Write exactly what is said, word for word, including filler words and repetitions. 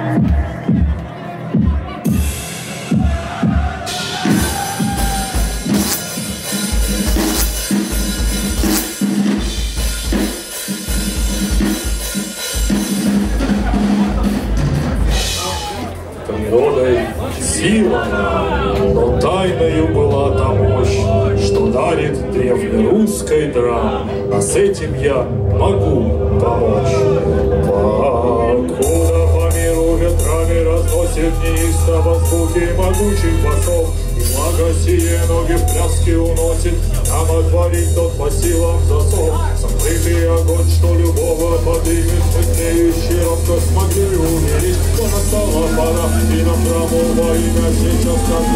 Природой сила, но тайною была та мощь, что дарит древнерусской драм, а с этим я могу помочь. Покуда по миру ветрами разносит неистово звуки могучих басов, и благо сие ноги в пляске уносит, нам отворить тот по силам засов. Сокрытый огонь, что любого подымет, мы тлеющий робко смогли умереть, но настала пора, и нам драму во имя сейчас как